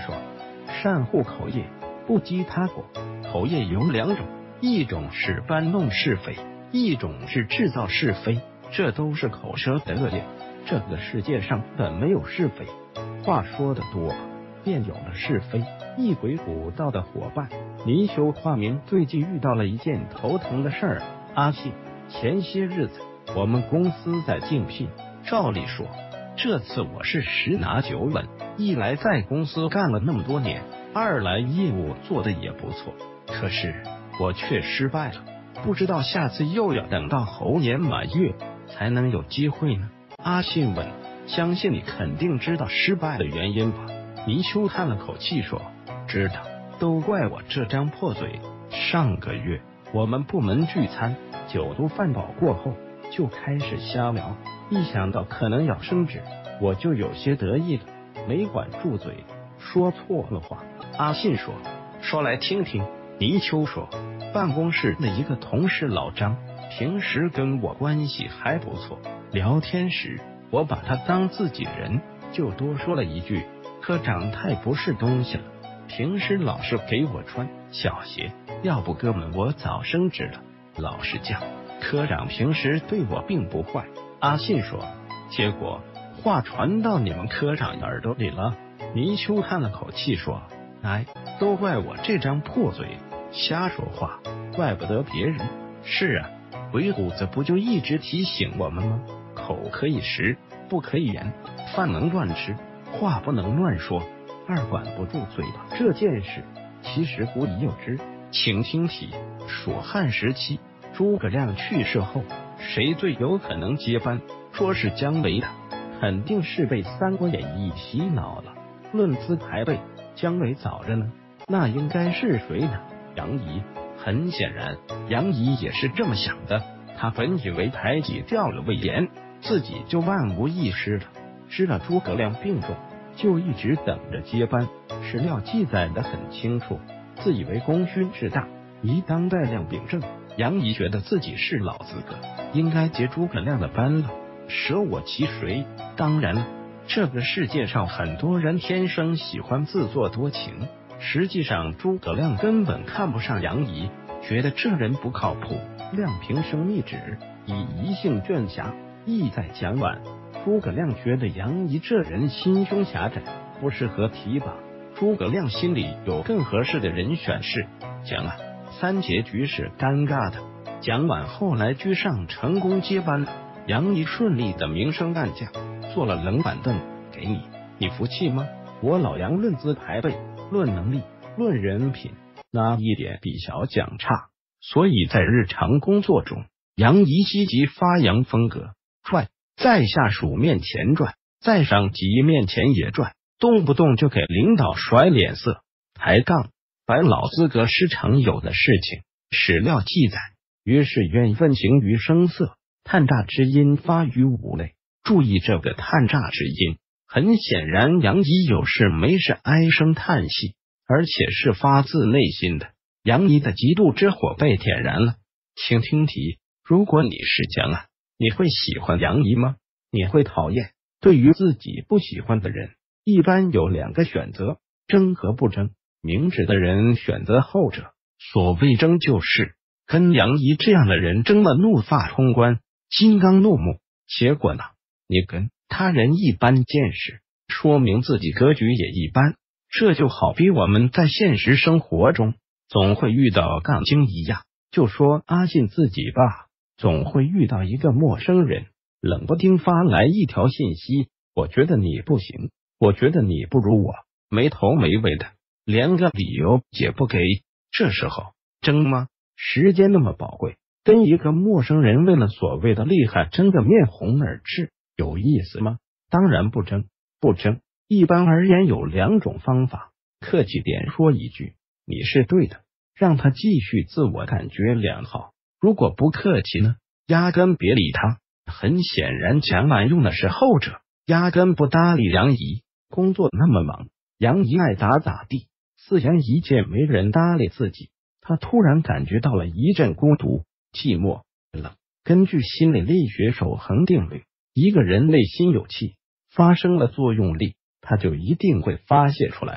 说，善护口业，不积他过。口业有两种，一种是搬弄是非，一种是制造是非，这都是口舌的恶业。这个世界上本没有是非，话说的多，便有了是非。一回古道的伙伴泥鳅化名最近遇到了一件头疼的事儿。阿信，前些日子我们公司在竞聘，照理说这次我是十拿九稳，一来在公司干了那么多年，二来业务做得也不错，可是我却失败了，不知道下次又要等到猴年马月才能有机会呢。阿信问，相信你肯定知道失败的原因吧？泥鳅叹了口气说，知道，都怪我这张破嘴。上个月我们部门聚餐，酒足饭饱过后就开始瞎聊，一想到可能要升职，我就有些得意了，没管住嘴，说错了话。阿信说，说来听听。泥鳅说，办公室的一个同事老张，平时跟我关系还不错，聊天时我把他当自己人，就多说了一句，科长太不是东西了，平时老是给我穿小鞋，要不哥们我早升职了。老实讲，科长平时对我并不坏。阿信说，结果话传到你们科长耳朵里了。泥鳅叹了口气说，哎，都怪我这张破嘴，瞎说话，怪不得别人。是啊，鬼谷子不就一直提醒我们吗？口可以食，不可以言，饭能乱吃，话不能乱说。二管不住嘴巴这件事，其实古已有之。请听题：蜀汉时期，诸葛亮去世后，谁最有可能接班？说是姜维的，肯定是被《三国演义》洗脑了。论资排辈，姜维早着呢，那应该是谁呢？杨仪。很显然，杨仪也是这么想的。他本以为排挤掉了魏延，自己就万无一失了。知道诸葛亮病重，就一直等着接班。史料记载得很清楚，自以为功勋至大，一当代亮秉正，杨仪觉得自己是老资格，应该接诸葛亮的班了，舍我其谁？当然了，这个世界上很多人天生喜欢自作多情，实际上诸葛亮根本看不上杨仪，觉得这人不靠谱。亮平生密旨，以一姓卷侠，意在蒋琬。诸葛亮觉得杨仪这人心胸狭窄，不适合提拔。诸葛亮心里有更合适的人选是蒋琬。三结局是尴尬的，蒋琬后来居上成功接班了，杨仪顺利的明升暗降，坐了冷板凳给你，你服气吗？我老杨论资排辈，论能力，论人品，哪一点比小蒋差？所以在日常工作中，杨仪积极发扬风格，拽，在下属面前拽，在上级面前也拽，动不动就给领导甩脸色，抬杠，摆老资格是常有的事情。史料记载，于是怨愤形于声色，叹诈之音发于五类。注意这个叹诈之音，很显然杨仪有事没事唉声叹气，而且是发自内心的。杨仪的嫉妒之火被点燃了。请听题：如果你是蒋琬，你会喜欢杨仪吗？你会讨厌？对于自己不喜欢的人，一般有两个选择，争和不争。明智的人选择后者，所谓争就是跟杨仪这样的人争了怒发冲冠，金刚怒目。结果呢，你跟他人一般见识，说明自己格局也一般。这就好比我们在现实生活中总会遇到杠精一样，就说阿信自己吧，总会遇到一个陌生人，冷不丁发来一条信息，我觉得你不行，我觉得你不如我，没头没尾的，连个理由也不给。这时候争吗？时间那么宝贵，跟一个陌生人为了所谓的厉害争得面红耳赤，有意思吗？当然不争。不争，一般而言有两种方法，客气点说一句你是对的，让他继续自我感觉良好。如果不客气呢，压根别理他。很显然蒋琬用的是后者，压根不搭理杨仪。工作那么忙，杨仪爱咋咋地，自然一见没人搭理自己，他突然感觉到了一阵孤独、寂寞、冷。根据心理力学守恒定律，一个人内心有气，发生了作用力，他就一定会发泄出来。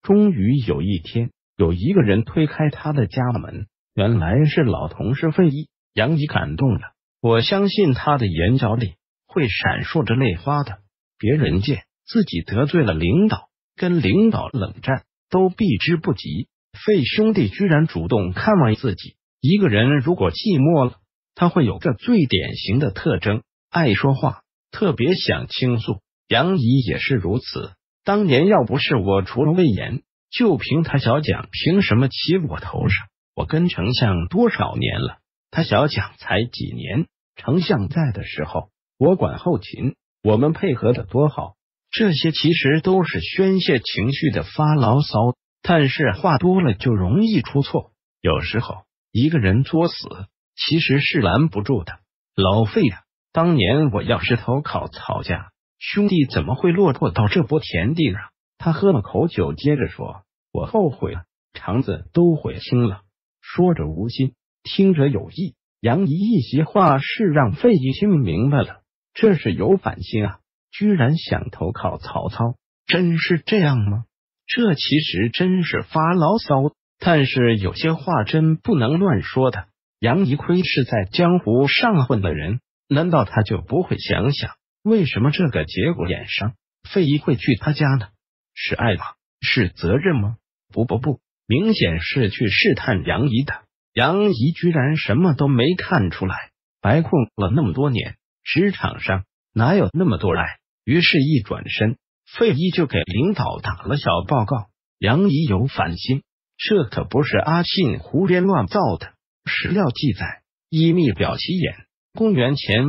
终于有一天，有一个人推开他的家门，原来是老同事费祎。杨怡感动了，我相信他的眼角里会闪烁着泪花的。别人见自己得罪了领导，跟领导冷战，都避之不及。费兄弟居然主动看望自己。一个人如果寂寞了，他会有个最典型的特征，爱说话，特别想倾诉。杨怡也是如此。当年要不是我除了魏延，就凭他小蒋，凭什么骑我头上？我跟丞相多少年了，他小蒋才几年？丞相在的时候，我管后勤，我们配合的多好。这些其实都是宣泄情绪的发牢骚，但是话多了就容易出错。有时候一个人作死其实是拦不住的。老费啊，当年我要是投靠曹家，兄弟怎么会落魄到这步田地啊？他喝了口酒，接着说：“我后悔了，肠子都悔青了。”说着无心，听着有意。杨怡一席话是让费祎听明白了，这是有反心啊，居然想投靠曹操，真是这样吗？这其实真是发牢骚，但是有些话真不能乱说的。杨怡亏是在江湖上混的人，难道他就不会想想为什么这个节骨眼上费祎会去他家呢？是爱吗？是责任吗？不，明显是去试探杨怡的。杨怡居然什么都没看出来，白混了那么多年，职场上哪有那么多爱？于是一转身，费祎就给领导打了小报告。杨怡有反心，这可不是阿信胡编乱造的。史料记载，依密表其言，公元前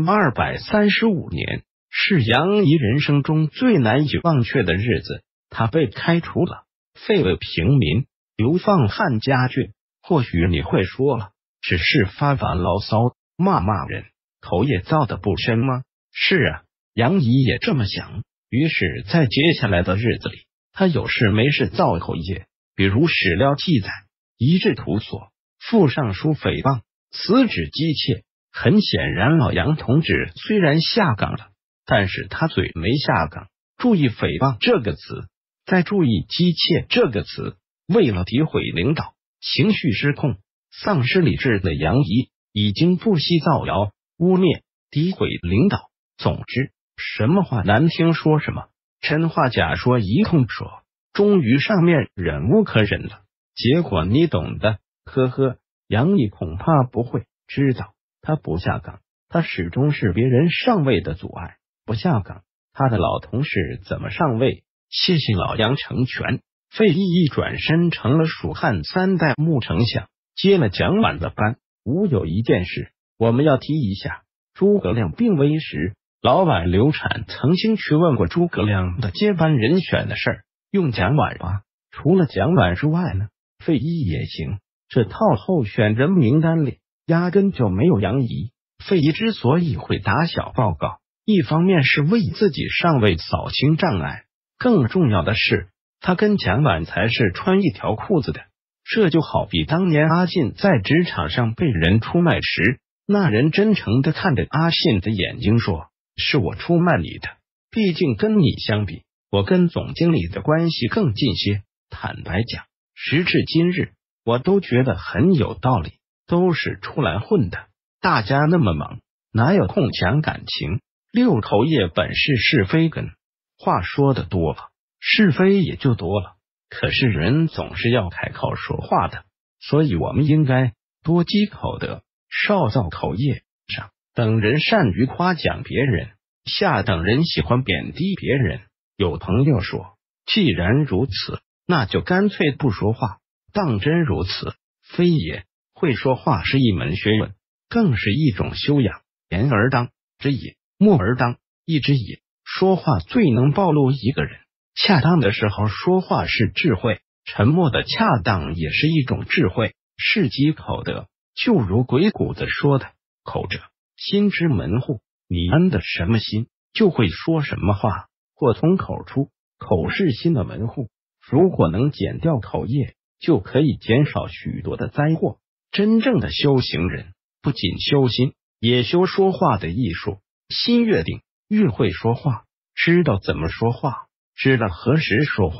235年是杨怡人生中最难以忘却的日子，他被开除了，废了平民，流放汉家郡。或许你会说了，只是发牢骚，骂人，口也造的不深吗？是啊，杨怡也这么想。于是在接下来的日子里，他有事没事造口业，比如史料记载，一致图所，副尚书诽谤，此指姬妾。很显然，老杨同志虽然下岗了，但是他嘴没下岗。注意诽谤这个词，再注意姬妾这个词。为了诋毁领导，情绪失控，丧失理智的杨怡已经不惜造谣、污蔑、诋毁领导。总之，什么话难听说什么，真话假说一通说，终于上面忍无可忍了。结果你懂的，呵呵。杨怡恐怕不会知道，他不下岗，他始终是别人上位的阻碍。不下岗，他的老同事怎么上位？谢谢老杨成全。费祎一转身成了蜀汉3代目丞相，接了蒋琬的班。有一件事我们要提一下，诸葛亮病危时，老板刘禅曾经去问过诸葛亮的接班人选的事儿，用蒋琬吧，除了蒋琬之外呢，费祎也行。这套候选人名单里压根就没有杨怡。费祎之所以会打小报告，一方面是为自己上位扫清障碍，更重要的是他跟蒋琬才是穿一条裤子的。这就好比当年阿信在职场上被人出卖时，那人真诚的看着阿信的眼睛说，是我出卖你的，毕竟跟你相比，我跟总经理的关系更近些。坦白讲，时至今日我都觉得很有道理，都是出来混的，大家那么忙，哪有空讲感情？六口业本是是非根，话说的多了，是非也就多了。可是人总是要开口说话的，所以我们应该多积口德，少造口业。上等人善于夸奖别人，下等人喜欢贬低别人。有朋友说，既然如此，那就干脆不说话。当真如此，非也。会说话是一门学问，更是一种修养。言而当知也，默而当意之也。说话最能暴露一个人。恰当的时候说话是智慧，沉默的恰当也是一种智慧，是积口德。就如鬼谷子说的，口者心之门户，你安的什么心，就会说什么话，或从口出。口是心的门户，如果能减掉口业，就可以减少许多的灾祸。真正的修行人不仅修心，也修说话的艺术。心越定，越会说话，知道怎么说话，知道何时说话，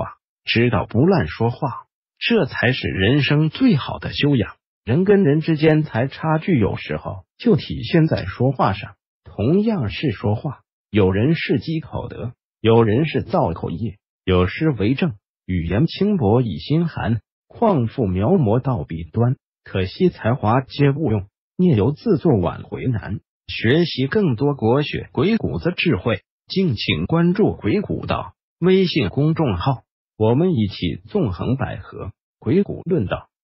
知道不乱说话，这才是人生最好的修养。人跟人之间才差距，有时候就体现在说话上。同样是说话，有人是积口德，有人是造口业，有诗为证，语言轻薄以心寒，况复描摹到笔端。可惜才华皆勿用，孽由自作挽回难。学习更多国学鬼谷子智慧，敬请关注鬼谷道微信公众号，我们一起纵横捭阖，鬼谷论道。